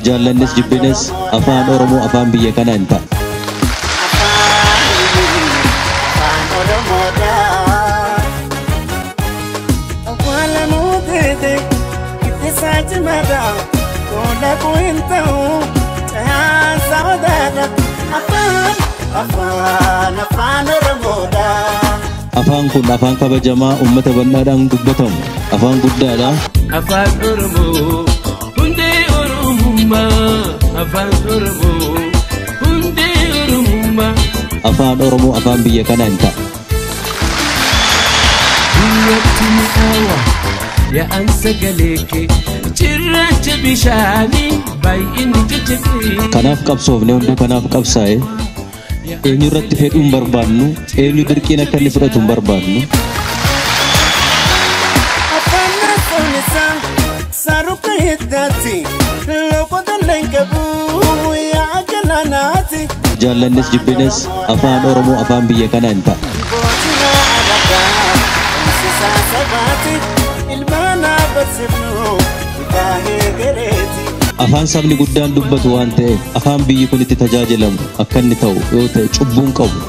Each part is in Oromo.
Jaalannis jibbines afaan Oromoo afaan biyya kanaa hin ta'a. Afaan kun afaan kabajamaa uummata bal'aadhaan dubbatamu afaan guddaadha. Afaan Oromoo hundee Oromummaa. Afaan Oromoo hundee Oromummaa. Afaan Oromoo afaan biyya kanaa hin ta'a. Biyyatti mi'aawa yaa'an sagalee kee cirracha bishaanii baay'inni jajjabee. Kanaaf qabsoofne hundi kanaaf qabsaa'e. Eenyu irratti fedhuun barbaannu eenyu dirqiin akka inni fudhatu barbaannu. Jaalannis jibbines afaan Oromoo afaan biyya kanaa hin ta'a. Afaan sabni guddaan dubbatu waan ta'eef afaan biyyi kun itti tajaajilamu akka inni ta'u yoo ta'e cubbuun qabu.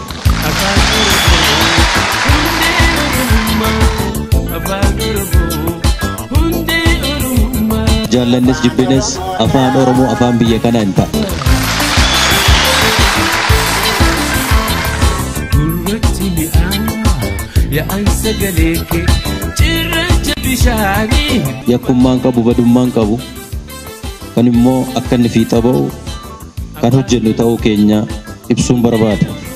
Jaalannis jibbines afaan Oromoo afaan biyya kanaa hin ta'a. Yakkummaan qabu badummaan qabu. Kan immoo akka inni fiixa ba'u kan hojjennu ta'uu keenya ibsuun barbaada.